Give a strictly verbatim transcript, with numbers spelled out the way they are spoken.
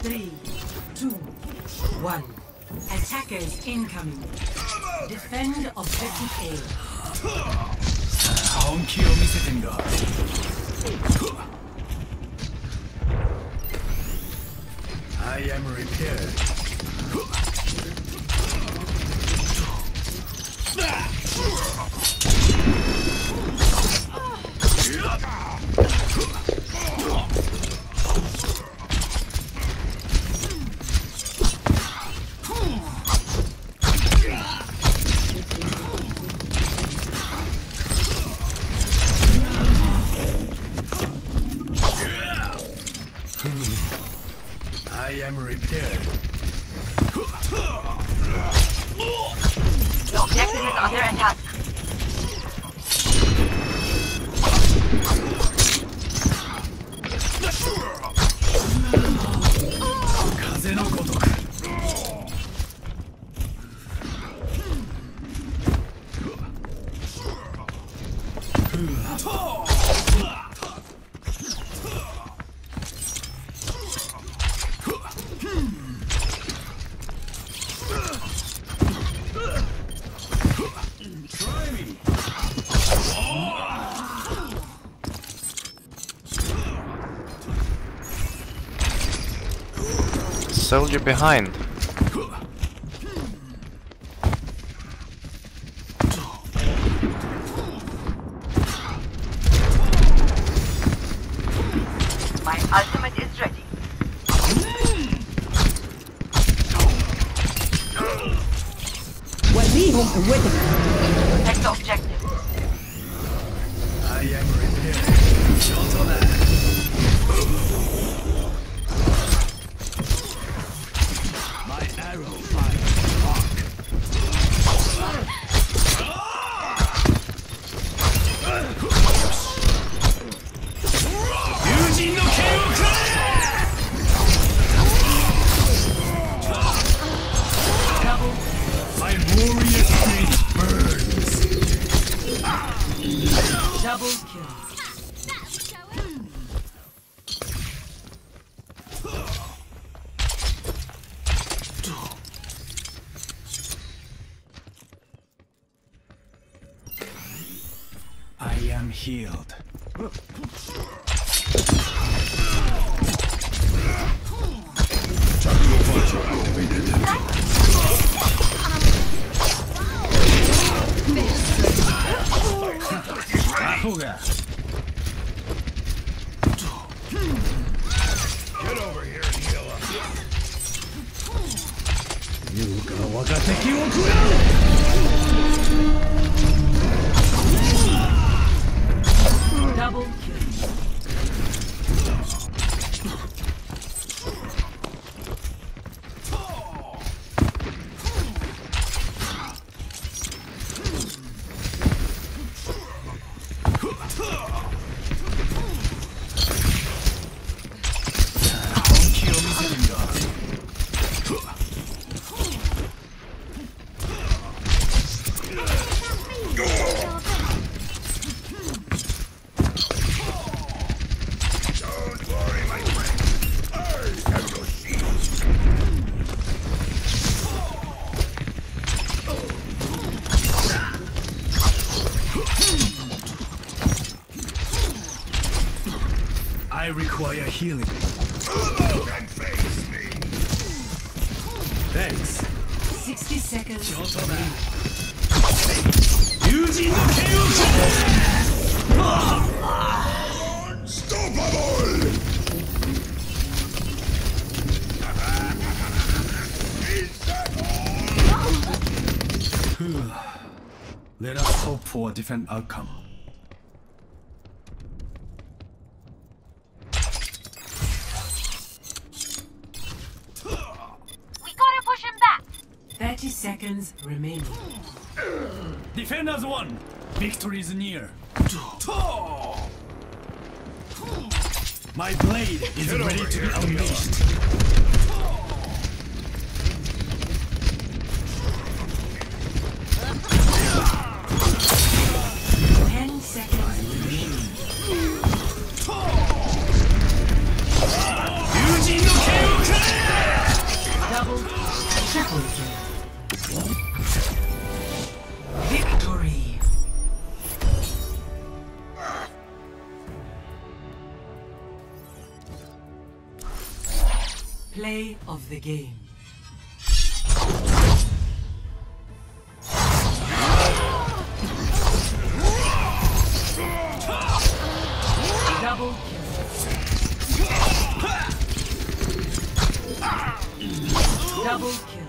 Three, two, one. Attackers incoming. Defend objective A. 本気を見せてみろ。I am repaired. I am repaired. The objective is under attack. Soldier behind. My ultimate is ready. Protect the objective. I am repaired. Shoto that. My arrow finds the mark. Yujin no ken wo kure! My warrior spirit burns. Double kill. I am healed. Get over here and heal up. Double kill. I require healing. Thanks. Sixty seconds. Yujin no ken wo kure! Unstoppable! Let us hope for a different outcome. We gotta push him back. Thirty seconds remaining. Defenders won! Victory is near. My blade is ready to be unleashed. Ten seconds remaining. Yujin no ken wo kure! Play of the game. Double kill. Double kill.